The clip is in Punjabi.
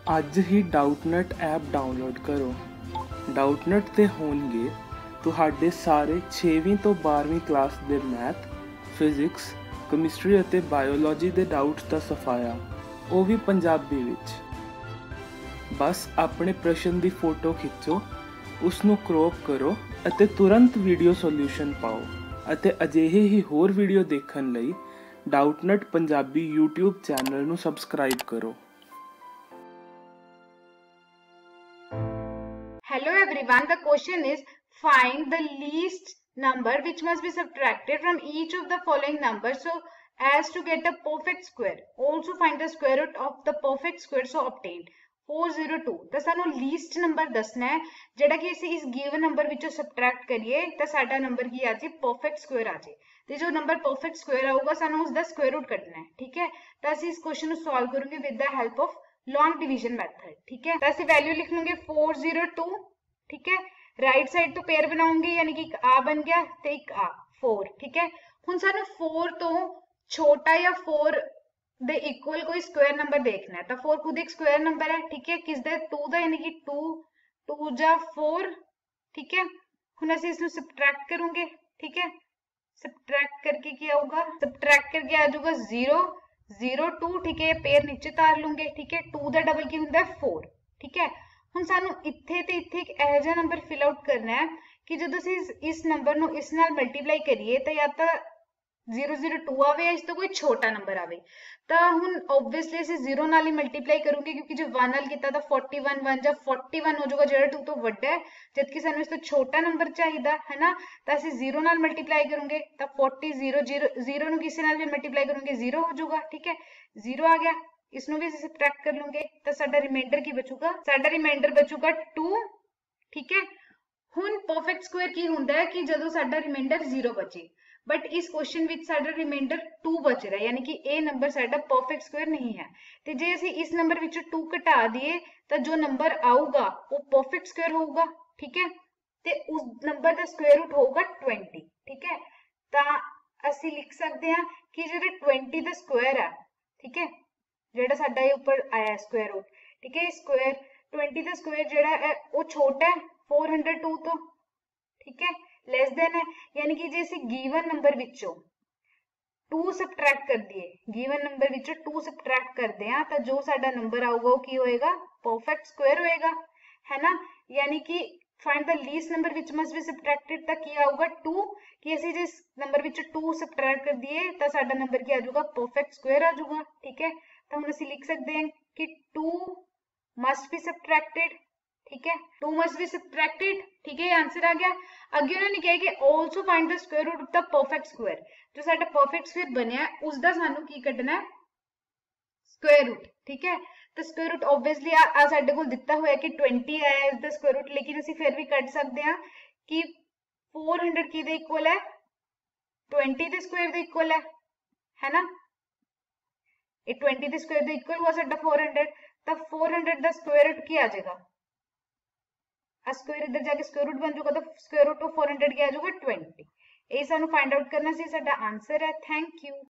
ਅੱਜ ਹੀ ਡਾਊਟਨਟ ਐਪ ਡਾਊਨਲੋਡ ਕਰੋ। ਡਾਊਟਨਟ ਤੇ ਹੋਣਗੇ ਤੁਹਾਡੇ ਸਾਰੇ 6ਵੀਂ ਤੋਂ 12ਵੀਂ ਕਲਾਸ ਦੇ ਮੈਥ, ਫਿਜ਼ਿਕਸ, ਕੈਮਿਸਟਰੀ ਅਤੇ ਬਾਇਓਲੋਜੀ ਦੇ ਡਾਊਟਸ ਦਾ ਸਫਾਇਆ, ਉਹ ਵੀ ਪੰਜਾਬੀ ਵਿੱਚ। ਬਸ ਆਪਣੇ ਪ੍ਰਸ਼ਨ ਦੀ ਫੋਟੋ ਖਿੱਚੋ, ਉਸ ਨੂੰ ਕ੍ਰੌਪ ਕਰੋ ਅਤੇ ਤੁਰੰਤ ਵੀਡੀਓ ਸੋਲਿਊਸ਼ਨ ਪਾਓ। ਅਤੇ ਅਜਿਹੇ ਹੀ ਹੋਰ ਵੀਡੀਓ ਦੇਖਣ ਲਈ ਡਾਊਟਨਟ ਪੰਜਾਬੀ YouTube ਚੈਨਲ ਨੂੰ ਸਬਸਕ੍ਰਾਈਬ ਕਰੋ। Hello everyone, the question is find the least number which must be subtracted from each of the following numbers so as to get a perfect square. Also find the square root of the perfect square so obtained. 402 ਤਾਂ ਸਾਨੂੰ ਲੀਸਟ ਨੰਬਰ ਦੱਸਣਾ ਹੈ ਜਿਹੜਾ ਕਿ ਅਸੀਂ ਇਸ ਗਿਵਨ ਨੰਬਰ ਵਿੱਚੋਂ ਸਬਟਰੈਕਟ ਕਰੀਏ ਤਾਂ ਸਾਡਾ ਨੰਬਰ ਕੀ ਆ ਜੇ ਪਰਫੈਕਟ ਸਕੁਅਰ ਆ ਜੇ ਤੇ ਜੋ ਨੰਬਰ ਪਰਫੈਕਟ ਸਕੁਅਰ ਆਊਗਾ ਸਾਨੂੰ ਉਸ ਦਾ ਸਕੁਅਰ ਰੂਟ ਕੱਢਣਾ ਹੈ। ਠੀਕ ਹੈ, ਤਾਂ ਅਸੀਂ ਇਸ ਕੁਐਸਚਨ ਨੂੰ ਸੋਲਵ ਕਰਾਂਗੇ with the help of long division method. ठीक है, तो असं वैल्यू लिख लूंगे 402। ठीक है, राइट साइड तो पेयर बनाऊंगे यानी कि एक आ बन गया तो एक आ 4। ठीक है, हुण सानू 4 तो छोटा या 4 दे इक्वल कोई स्क्वायर नंबर देखना है तो 4 खुद एक स्क्वायर नंबर है। ठीक है, किस दे 2 दा यानी कि 2 जा 4। ठीक है, हुण असं इसनू सबट्रैक्ट करूंगे। ठीक है, सबट्रैक्ट करके क्या होगा, सबट्रैक्ट करके आ जाऊगा 0 0 2। ठीक है, पेयर नीचे तार लूंगे। ठीक है, 2 ਦਾ ਡਬਲ ਕੀ ਹੁੰਦਾ ਹੈ 4। ਠੀਕ ਹੈ, ਹੁਣ ਸਾਨੂੰ ਇੱਥੇ ਤੇ ਇੱਥੇ ਇੱਕ ਇਹੋ ਜਿਹਾ ਨੰਬਰ ਫਿਲ ਆਊਟ ਕਰਨਾ ਹੈ ਕਿ ਜਦੋਂ ਅਸੀਂ ਇਸ ਨੰਬਰ ਨੂੰ ਇਸ ਨਾਲ ਮਲਟੀਪਲਾਈ ਕਰੀਏ ਤਾਂ ਜਾਂ ਤਾਂ 002 ਆਵੇ ਜਾਂ ਇਸ ਤੋਂ ਕੋਈ ਛੋਟਾ ਨੰਬਰ ਆਵੇ। ਤਾਂ ਹੁਣ ਆਬਵੀਅਸਲੀ ਅਸੀਂ 0 ਨਾਲ ਹੀ ਮਲਟੀਪਲਾਈ ਕਰੂੰਗੇ ਕਿਉਂਕਿ ਜੇ 1 ਨਾਲ ਕੀਤਾ ਤਾਂ 41 1 ਜਾਂ 41 ਹੋ ਜਾਊਗਾ ਜਿਹੜਾ 2 ਤੋਂ ਵੱਡਾ ਹੈ, ਜਦਕਿ ਸਾਨੂੰ ਇਸ ਤੋਂ ਛੋਟਾ ਨੰਬਰ ਚਾਹੀਦਾ ਹੈ ਨਾ। ਤਾਂ ਅਸੀਂ 0 ਨਾਲ ਮਲਟੀਪਲਾਈ ਕਰੂੰਗੇ ਤਾਂ 40 0 ਨੂੰ ਕਿਸੇ ਨਾਲ ਵੀ ਮਲਟੀਪਲਾਈ ਕਰੂੰਗੇ 0 ਹੋ ਜਾਊਗਾ। ਠੀਕ ਹੈ, 0 ਆ ਗਿਆ, इसनों भी सबट्रैक्ट कर लूंगे तो साडा रिमाइंडर की बचूगा, साडा रिमाइंडर बचूगा 2। ठीक है, हुण परफेक्ट स्क्वायर की हुंदा है कि जदों साडा रिमाइंडर 0 बचे, बट इस क्वेश्चन विच साडा रिमाइंडर 2 बच रहा है यानी कि ये नंबर साडा परफेक्ट स्क्वायर नहीं है। तो जे असीं इस नंबर विच 2 घटा दिए तो जो नंबर आऊगा वो परफेक्ट स्क्वायर होगा। ठीक है, ते उस नंबर का स्क्वायर रूट होगा 20। ठीक है, तो असीं लिख सकते हैं कि जो 20 का स्क्वायर है, ठीक है, ਜਿਹੜਾ ਸਾਡਾ ਇਹ ਉੱਪਰ ਆਇਆ ਸਕੁਅਰ ਰੂਟ। ਠੀਕ ਹੈ, ਸਕੁਅਰ 20 ਦਾ ਸਕੁਅਰ ਜਿਹੜਾ ਹੈ ਉਹ ਛੋਟਾ ਹੈ 402 ਤੋਂ। ਠੀਕ ਹੈ, ਲੈਸ ਦੇਨ ਹੈ ਯਾਨੀ ਕਿ ਜੇ ਅਸੀਂ ਗਿਵਨ ਨੰਬਰ ਵਿੱਚੋਂ 2 ਸਬਟਰੈਕਟ ਕਰ ਦਈਏ, ਗਿਵਨ ਨੰਬਰ ਵਿੱਚੋਂ 2 ਸਬਟਰੈਕਟ ਕਰਦੇ ਆ ਤਾਂ ਜੋ ਸਾਡਾ ਨੰਬਰ ਆਊਗਾ ਉਹ ਕੀ ਹੋਏਗਾ, ਪਰਫੈਕਟ ਸਕੁਅਰ ਹੋਏਗਾ, ਹੈ ਨਾ। ਯਾਨੀ ਕਿ find the least number which must be subtracted तो की आऊगा 2 कि ਅਸੀਂ ਜਿਸ ਨੰਬਰ ਵਿੱਚ 2 ਸਬਟਰੈਕਟ ਕਰ ਦਈਏ ਤਾਂ ਸਾਡਾ ਨੰਬਰ ਕੀ ਆ ਜਾਊਗਾ, ਪਰਫੈਕਟ ਸਕੁਅਰ ਆ ਜਾਊਗਾ। ਠੀਕ ਹੈ, ਤਾਂ ਹੁਣ ਅਸੀਂ ਲਿਖ ਸਕਦੇ ਹਾਂ ਕਿ 2 मस्ट बी सबट्रैक्टेड। ठीक है, 2 मस्ट बी सबट्रैक्टेड। ठीक है, आंसर आ गया। ਅੱਗੇ ਉਹਨਾਂ ਨੇ ਕਿਹਾ ਕਿ also find the square root of the perfect square, ਜੋ ਸਾਡਾ ਪਰਫੈਕਟ ਸਕੁਅਰ ਬਣਿਆ ਉਸ ਦਾ ਸਾਨੂੰ ਕੀ ਕੱਢਣਾ ਹੈ, ਸਕੁਅਰ ਰੂਟ। ठीक है, तो स्क्वायर रूट ऑब्वियसली आ साडे कोल दिता होया कि 20 आया इस दा स्क्वायर रूट, लेकिन ਅਸੀਂ फिर भी ਕੱਢ ਸਕਦੇ ਹਾਂ कि 400 ਕੀ ਦੇ ਇਕੁਅਲ ਹੈ, 20 ਦੇ ਸਕੁਅਰ ਦੇ ਇਕੁਅਲ ਹੈ ਨਾ। ਇਹ 20 ਦੇ ਸਕੁਅਰ ਦੇ ਇਕੁਅਲ ਹੋਇਆ ਸਾਡਾ 400, ਤਾਂ 400 ਦਾ ਸਕੁਅਰ रूट ਕੀ ਆ ਜਾਏਗਾ, ਆ ਸਕੁਅਰ ਇਧਰ ਜਾ ਕੇ ਸਕੁਅਰ रूट ਬਣ ਜਾਊਗਾ ਤਾਂ ਸਕੁਅਰ रूट ਆਫ 400 ਕੀ ਆ ਜਾਊਗਾ 20। ਇਹ ਸਾਨੂੰ ਫਾइंड आउट करना ਸੀ, ਸਾਡਾ आंसर है। Thank you.